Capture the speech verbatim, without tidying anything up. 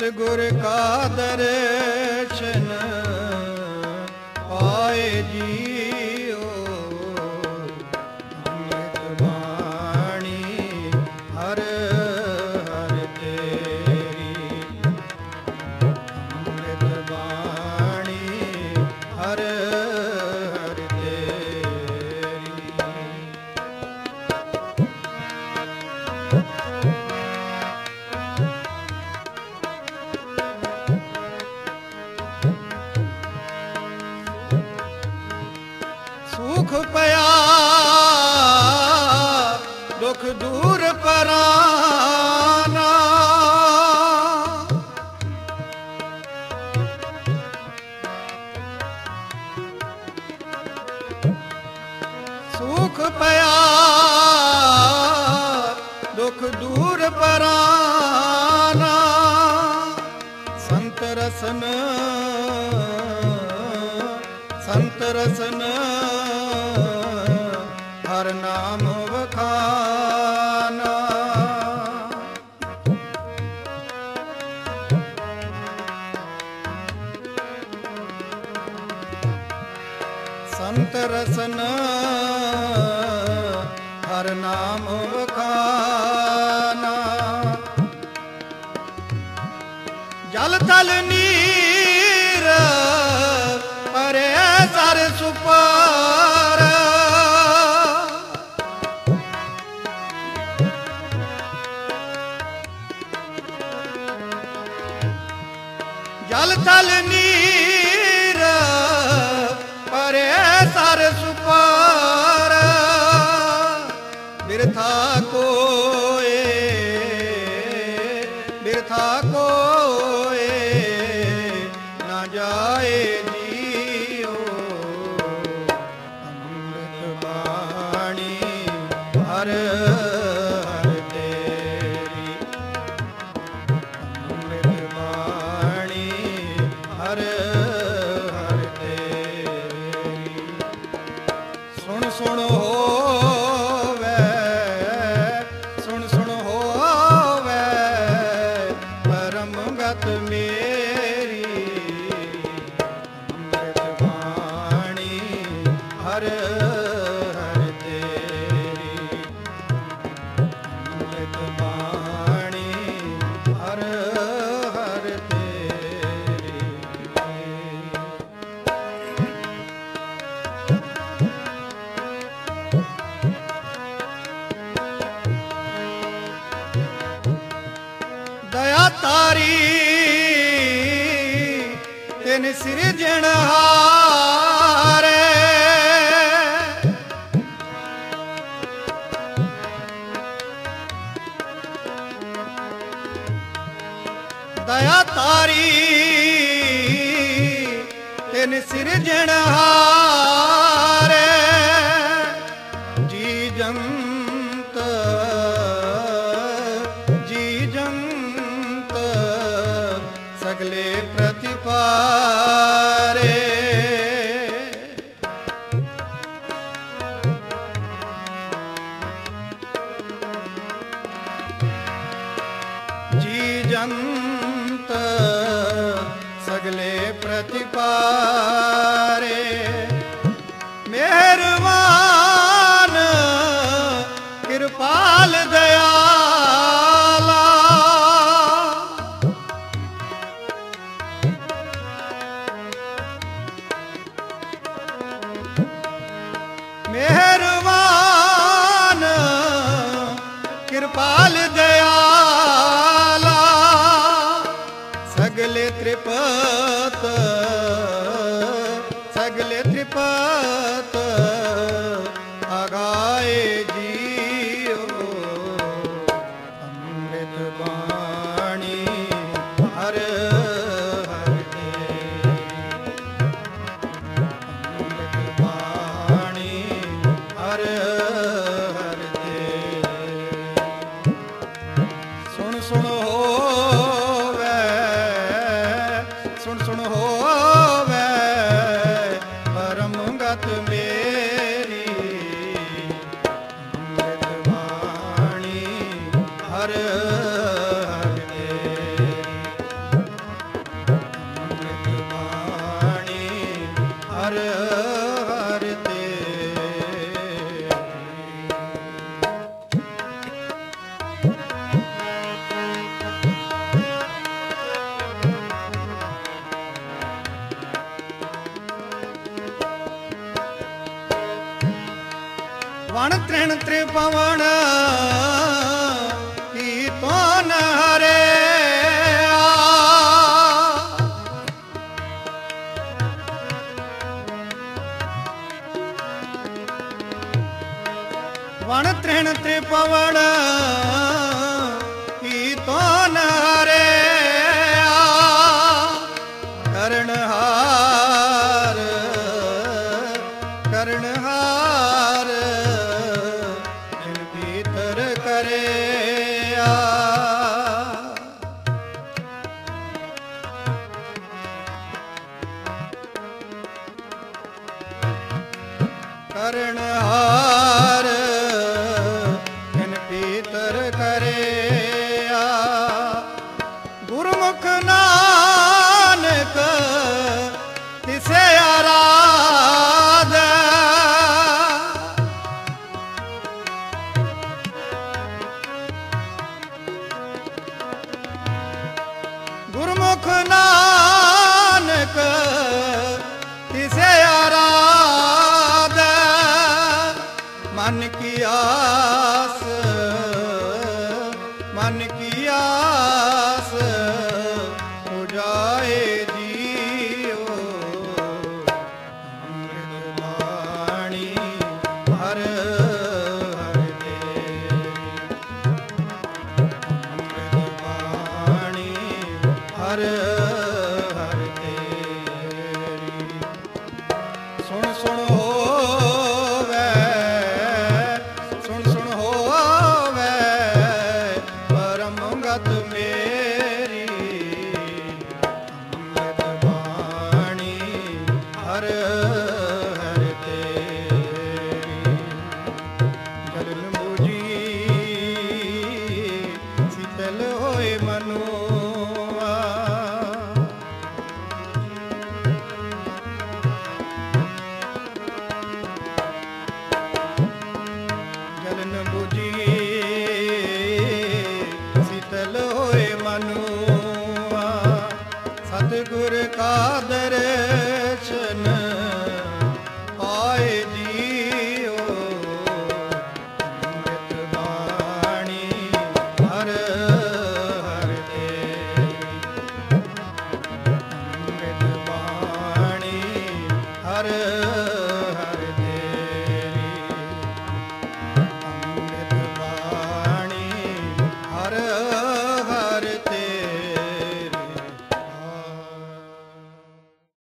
सतगुर का दर्शन पाए जियो, अमृत वाणी हर हर तेरी, अमृत वाणी हर हर तेरी। सुख पया दुख दूर पराना, सुख पया दुख दूर पराना, संत रसन संत रसन हर नाम वखाना। संत रसन हर नाम वखाना, जल थल नीर परे सर सुपार, जल थल नीर परे सर सुपार, बिरथा कोए बिरथा कोए ना जाए जियो, अमृत वाणी हर हर तेरी, अमृत वाणी हर हर तेरी। सुन सुन होवे सुन सुन होवे परम गत मेरी, अमृत वाणी हर हर तेरी, अमृत वाणी हर हर तेरी। दया तारी तिन सिरजनहारे, दया तारी तिन सिरजनहारे, जी जंत जी जंत सगले प्रतिपारे, जी जंत सगले प्रतिपारे, मेहरबान कृपाल दयाला, मेहरबान कृपाल दयाला, सगले त्रिपत सगले त्रिपत आगाए जियो, अमृत वाणी हर हर तेरी, अमृत वाणी हर हर तेरी। सुन सुन होवे सुन सुन होवे परम गत मेरी, अमृत वाणी हर हर तेरी, ਹਰ ਹਰ ਤੇ ਵਣ ਤ੍ਰਿਣ ਤ੍ਰਿਪਵਨ ਕੀਰਤਨ ਹਰੇ ਵਣ ਤ੍ਰਿਣ ਤ੍ਰਿਪਵਨ ਕੀਰਤਨ ਹਰੇ ਕਰਨਹਾਰ ਕਰਨਹਾਰ ਜਿਨ ਭੀਤਰ ਕਰਿਆ ਕਰਨਹਾਰ ਜਿਨ ਭੀਤਰ ਕਰਿਆ ਗੁਰਮੁਖ ਨਾਨਕ ਤਿਸੇ ਆਰਾਧ ਗੁਰਮੁਖ ਨਾਨਕ ਤਿਸੇ ਆਰਾਧ ਮਨ ਕੀ ਆਸ ਮਨ ਕੀ ਆਸ ਪੁਜਾਏ ਜੀਓ ਅੰਮ੍ਰਿਤ ਬਾਣੀ ਹਰ ਹਰ ਦੇ ਅੰਮ੍ਰਿਤ ਬਾਣੀ ਹਰ ਹਰ ਤੇਰੀ ਸੁਣ ਸੁਣ ਹੋਵੇ ਸੁਣ ਸੁਣ ਹੋਵੇ ਪਰਮ ਗਤ ਮੇਰੀ ਅੰਮ੍ਰਿਤ ਬਾਣੀ ਹਰ ਹਰ ਤੇਰੀ ਜਲਨ ਬੂਝੀ ਸੀਤਲ ਹੋਏ ਮਨੁਆ ਜਲਨ ਬੂਝੀ ਸੀਤਲ ਹੋਏ ਮਨੁਆ ਸਤਿਗੁਰ ਕਾ ਦਰਸ਼ਨ